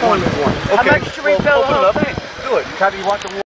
one. How much to refill the whole thing? Do it. How do you want the